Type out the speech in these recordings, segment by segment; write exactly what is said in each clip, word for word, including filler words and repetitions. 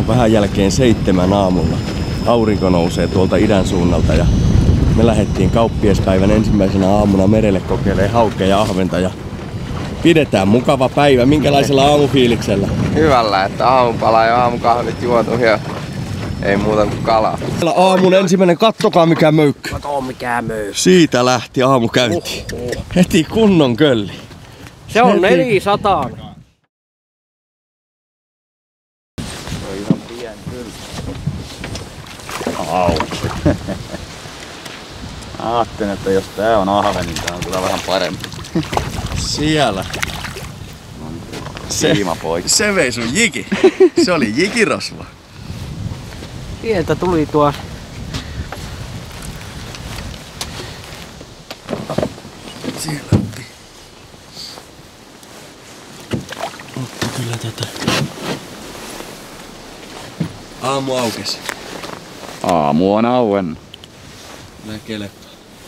on vähän jälkeen seitsemän aamulla. Aurinko nousee tuolta idän suunnalta ja me lähdettiin kauppiespäivän ensimmäisenä aamuna merelle kokeilemaan haukea ja ahventa ja pidetään mukava päivä. Minkälaisella aamufiiliksellä? Hyvällä, että aamupala ja aamukahvit juotu ja ei muuta kuin kalaa. Aamun ensimmäinen, kattokaa mikä möykkö. Kato mikä möykky. Siitä lähti aamukäynti. Oh, oh. Heti kunnon kölli. Se on neljäsataa. Se on ihan pieni kyllä. Au. Ajattelin, että jos tää on ahven, niin tää on kyllä vähän parempi. Siellä. Se, se vei sun jiki. Se oli jikirosva. Sieltä tuli tuo. Siellä otti. Otti kyllä tätä. Aamu aukesi. Aamu on auennut. Näkelepä.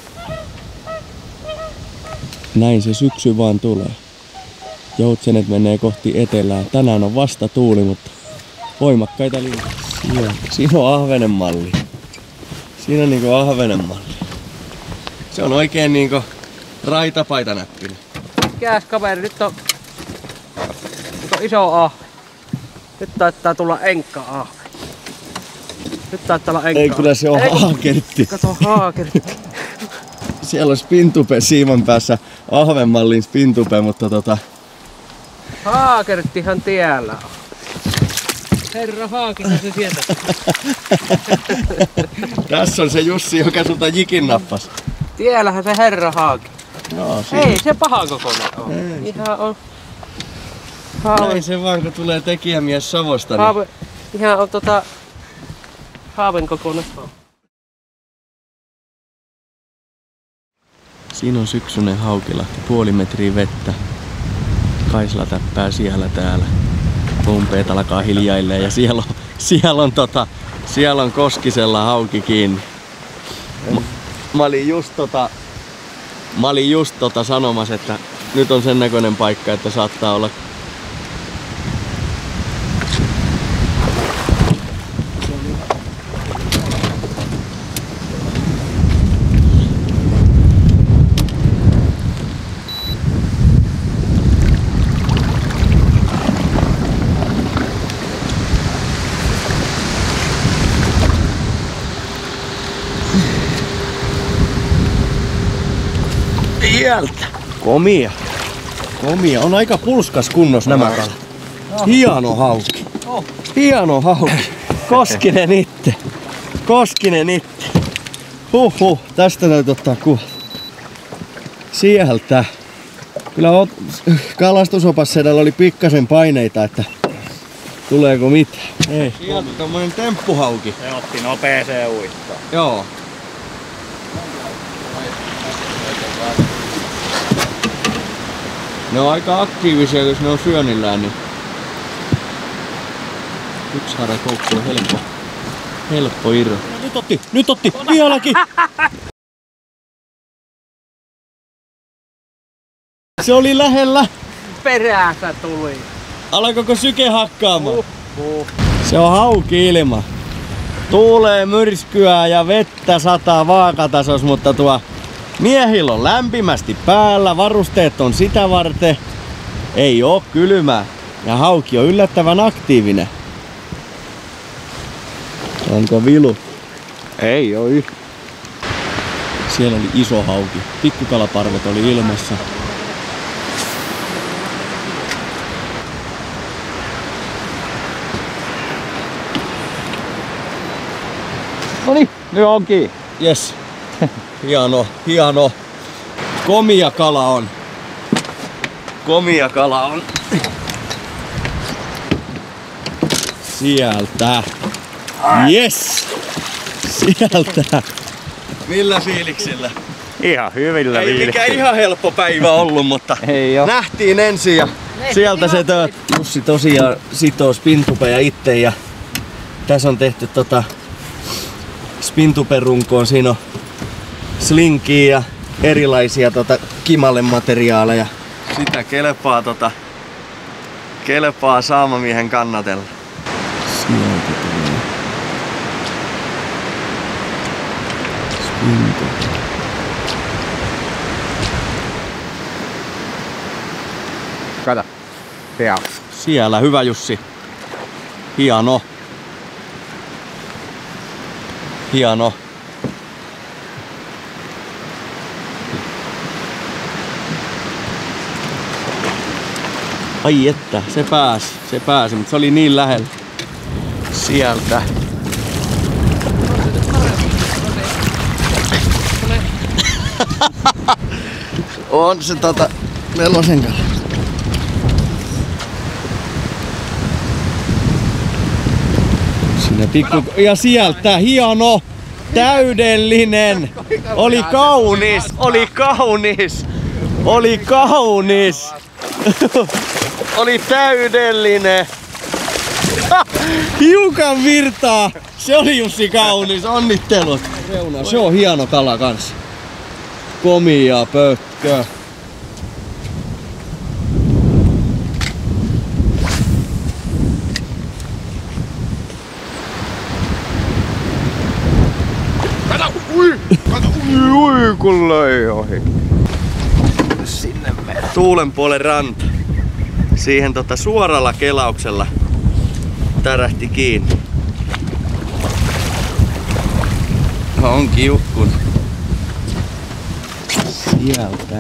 Näin se syksy vaan tulee. Joutsenet menee kohti etelää. Tänään on vasta tuuli, mutta voimakkaita linjoja. Siinä, siinä on ahvenen malli. Siinä on niinku ahvenen malli. Se on oikein niinku raitapaita näppinen. Mikäs kaveri, nyt on, nyt on iso ahve. Nyt taitaa tulla enkka ahve. Nyt taitaa olla enkka. Ei, kyllä se on Ei, haakertti. Kato haakertti. Siellä on spintupe siiman päässä, ahvenmallin spintupe, mutta tota... Haakerttihan tiellä on. Herra Haakina se sieltä. Tässä on se Jussi, joka sulta jikin nappas. Tiellähän se herra Haaki. Joo, Ei se paha kokoinen on. Ei. Ihan on. Haave. Näin se vaan, kun tulee tekijämies Savosta. Niin... Haave. Ihan on tota... Haaven kokoinen. Siinä on syksyinen Haukilahti, puoli metriä vettä. Kaisla täppää siellä täällä. Pumpeet alkaa hiljailee ja siellä on, siellä on, tota, siellä on Koskisella hauki kiinni. Mä, mä olin just tota, mä olin just tota sanomassa, että nyt on sen näköinen paikka, että saattaa olla sieltä. Komia. Komia. On aika pulskas kunnos nämä kalat. Hieno hauki. Hieno hauki. Koskinen itse. Koskinen itse. Huhhuh. Tästä täytyy ottaa kuva. Sieltä. Kyllä kalastusopassedalla oli pikkasen paineita, että tuleeko mitään. Ei. Sieltä tommonen temppuhauki. Se otti nopeeseen uittoon. Joo. Ne on aika aktiivisia, jos ne on syönnillään, niin yksi harakoukku on helppo, helppo irro. Nyt otti, nyt otti, vieläkin! Se oli lähellä! Peräänsä tuli. Alkoiko syke hakkaamaan? Uh, uh. Se on hauki ilma. Tuulee myrskyä ja vettä sataa vaakatasos, mutta tuo miehillä on lämpimästi päällä, varusteet on sitä varten. Ei oo kylmää ja hauki on yllättävän aktiivinen. Onko vilu? Ei oo yhtä. Siellä oli iso hauki. Pikkukalaparvet oli ilmassa. Noniin, nyt onkin. Yes. Hieno, hieno. Komia kala on. Komia kala on. Sieltä. Yes. Sieltä. Millä fiiliksillä? Ihan hyvillä Ei fiiliksillä. mikään ihan helppo päivä ollut, mutta Ei oo. nähtiin ensin ja sieltä se tö... Jussi tosiaan sitoo spintupeja itse ja tässä on tehty tota spintuperunkoon. Siinä on slinkiä ja erilaisia tota kimallemateriaaleja. Sitä kelpaa tota kelpaa saamamiehen kannatella. Sieltä. Kato. Siellä. Siellä, hyvä Jussi. Hieno. Hieno. Ai että, se pääsi, se pääsi, mutta se oli niin lähellä. Sieltä. On se tota nelosen kala. Sinne pikku... Ja sieltä, hieno! Täydellinen! Oli kaunis! Oli kaunis! Oli kaunis! Oli täydellinen! Hiukan virtaa! Se oli Jussi kaunis, onnittelut! Reuna, se on hieno kala kanssa. Komia pökkö. Kato! Ui! Kato! Ui, ui kun löi ohi. Sinne mennään. Tuulen puolen ranta. Siihen tota suoralla kelauksella tärähti kiinni. On kiukkun. Sieltä.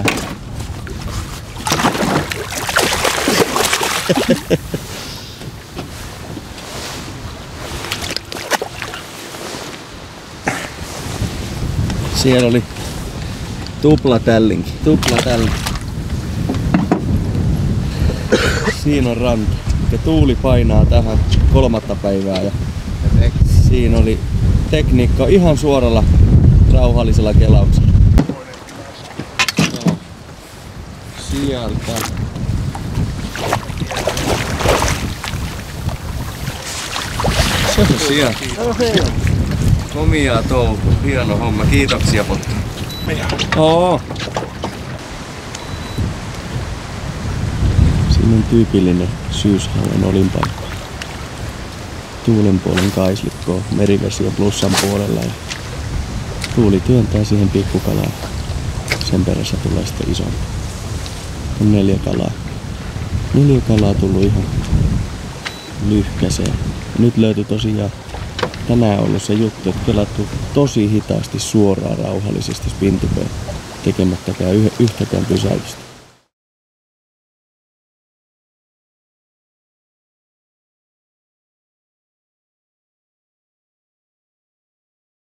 Siellä oli tupla tällinki. Tupla tällinki. Siinä on ranta. Ja tuuli painaa tähän kolmatta päivää ja siinä oli tekniikka ihan suoralla rauhallisella kelauksella. No. Sieltä. Se on sieltä. Komiaa touhu. Hieno homma. Kiitoksia Potti. Oo. Siinä on tyypillinen syyshallen olinpaikka. Tuulen puolen kaislikkoa, merivesi on plussan puolella ja tuuli työntää siihen pikkukalaan. Sen perässä tulee sitten isompi. On neljä kalaa. Neljä kalaa tullut ihan lyhkäseen. Ja nyt löytyi tosiaan tänään ollut se juttu, että kelattu tosi hitaasti suoraan rauhallisesti spintupeen tekemättäkään yhtäkään pysäytystä.